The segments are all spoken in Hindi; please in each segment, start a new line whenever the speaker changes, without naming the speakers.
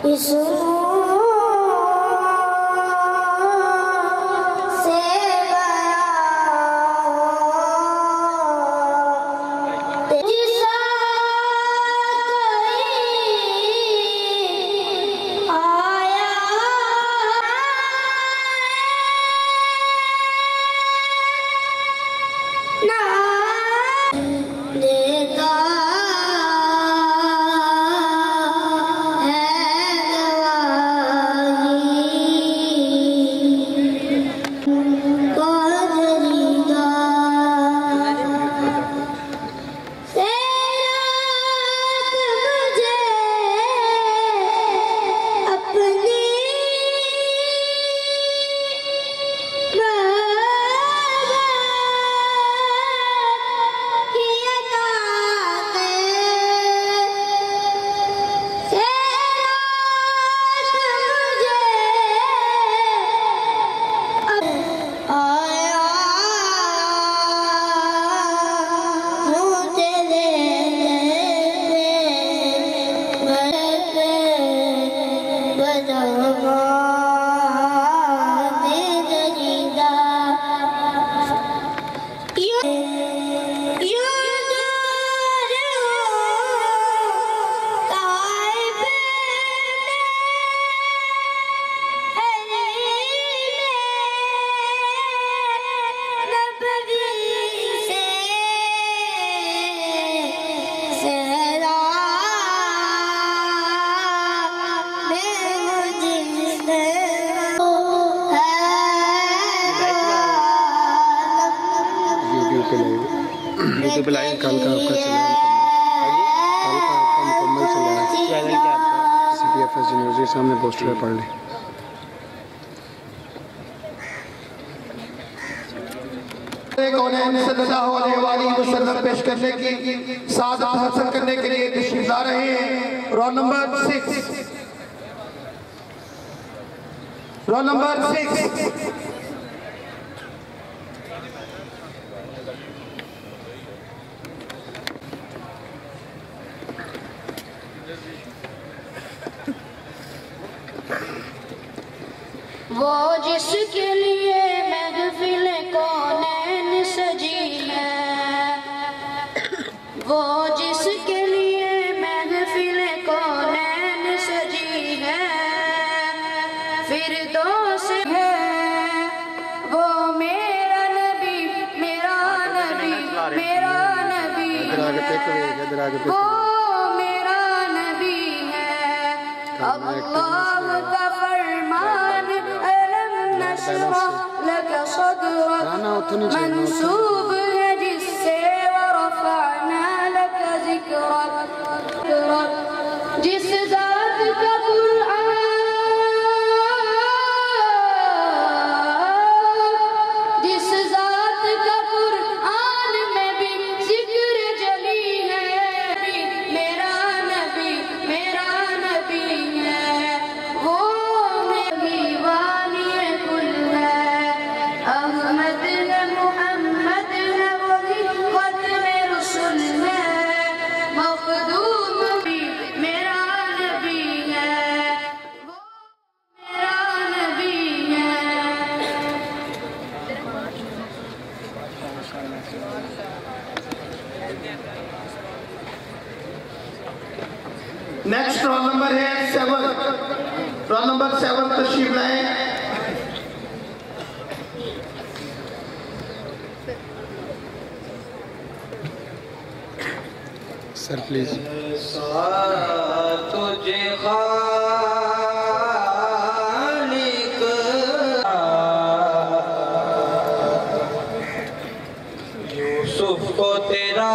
यूट्यूब लाइव कल का आपका चला कल का आपका मुकम्मल चला है। चैनल क्या आपका? CTFS यूनिवर्सिटी सामने पोस्टर पढ़ लें।
सल्लल्लाहु अलैहि वसल्लम पेश करने की सादत हासिल करने के लिए तशरीफ ला रहे हैं। रोल नंबर 6
वो जिसके लिए महफिल कौनैन सजी है, वो जिसके लिए महफिल कौनैन सजी है, फिरदौस है वो मेरा नबी, मेरा नबी, मेरा नबी है, वो मेरा नबी है। अल्लाह का फरमान लक सदरक मंसूब है जिससे वरफ़अना लक ज़िक्रक, जिस ज़ात का कुरान, जिस ज़ात का कुरान में भी ज़िक्र जली है, मेरा नबी, मेरा नबी है, वो मेरी वाली कुल है। अहमद है, मुहम्मद है, वही ख़त्म रुसूल है, मखदूम भी मेरा नबी है, वो मेरा नबी है।
नेक्स्ट रोल नंबर है 7। रोल नंबर 7 तशरीफ लाएं।
Sir please.
तुझे खालिक यूसुफ को तेरा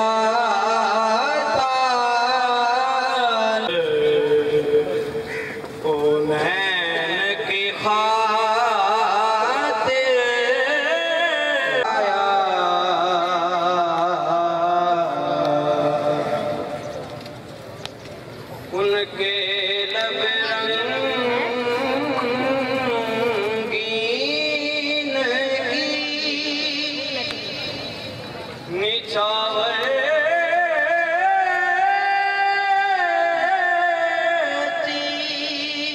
उनके लब रंगीन की निछावर थी।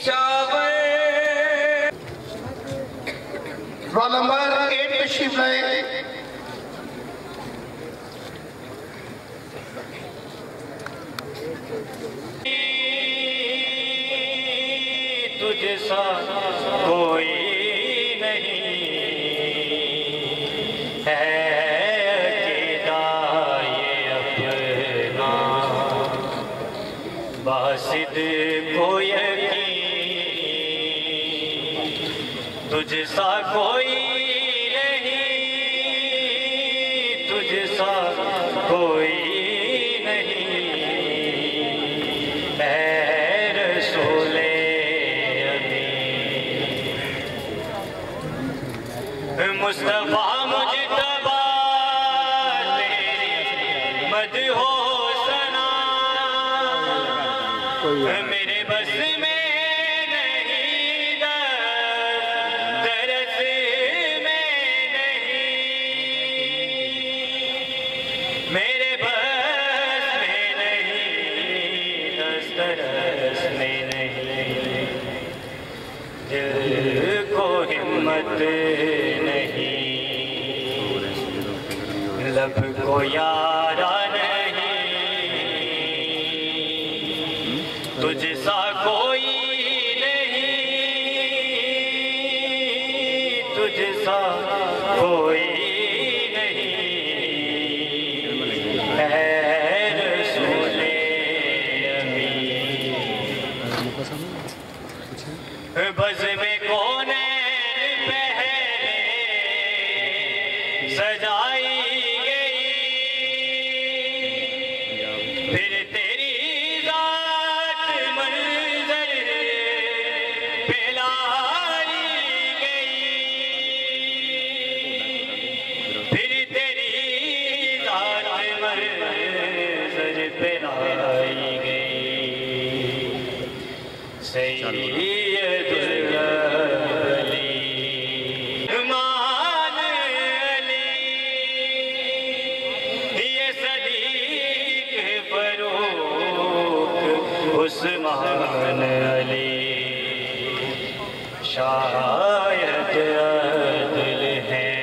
निछावर।
रोल नंबर 8 तशरीफ लाए।
तुझ सा कोई नहीं है, अकेला ये अपना बासिद को यकीन, तुझ सा कोई नहीं, तुझ सा कोई नहीं है रसूले मुस्तफा मुजतबा तेरी मदहो सना मेरे बस में नहीं, दरस में नहीं, मेरे बस में नहीं, दरस में नहीं, दिल को हिम्मत नहीं, लब को यारा नहीं, तुझ सा कोई नहीं, तुझ सा कोई नहीं है रसूले अमीन। बज़ में कौन पहले सजाई गई, फिर तेरी जात मंजर पे लाई गई, फिर तेरी जात मंजर पे लाई गई। सैयदुल अली मान अली, ये सदीक फरूक उस्मान अली, शायद अदल है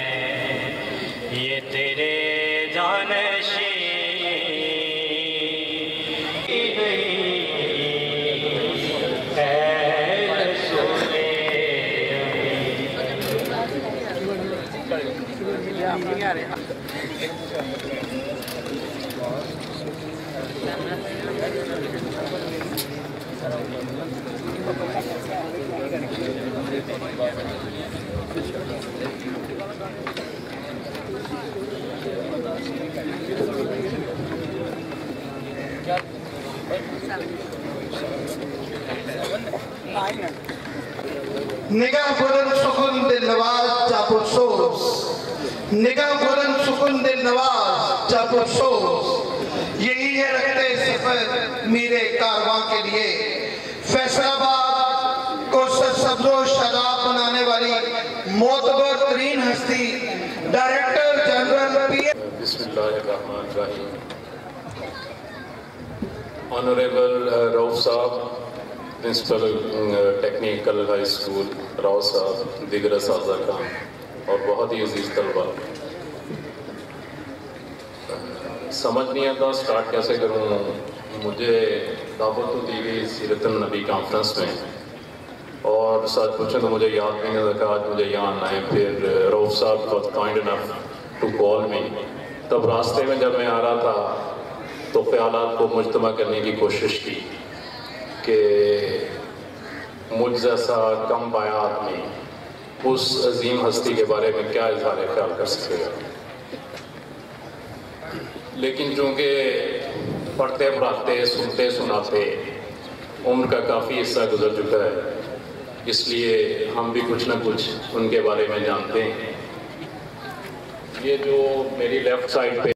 ये तेरे जानशी,
निगाह बुलंद सुकुन दिल नवाज जापुरसोस, निगाह बुलंद सुकुन दिल नवाज जापुरसोस, यही है रखते सफर मेरे कारवां के लिए। फैसलाबाद को सब्ज़ो शराब बनाने वाली मोतबर तरीन हस्ती डायरेक्टर जनरल
बिस्मिल्लाहिर्रहमानिर्रहीम। ऑनरेबल रऊफ साहब, principal technical high school Rao साहब, दिगर साज़ाकान और बहुत ही अजीज़ तलबा, समझ नहीं आता स्टार्ट कैसे करूँ। मुझे दावत तो दी गई सीरतुन नबी कॉन्फ्रेंस में, और सच पूछें तो मुझे याद नहीं रखा आज मुझे यहाँ आना है। फिर रऊफ साहब was kind enough to call me. तब रास्ते में जब मैं आ रहा था तो ख्यालात को मुजतमा करने की कोशिश की कि मुझ जैसा कम पाया आदमी उस अजीम हस्ती के बारे में क्या इज़हार ख्याल कर सकेगा। लेकिन चूँकि पढ़ते पढ़ाते सुनते सुनाते उम्र का काफ़ी हिस्सा गुजर चुका है, इसलिए हम भी कुछ ना कुछ उनके बारे में जानते हैं। ये जो मेरी लेफ़्ट साइड पे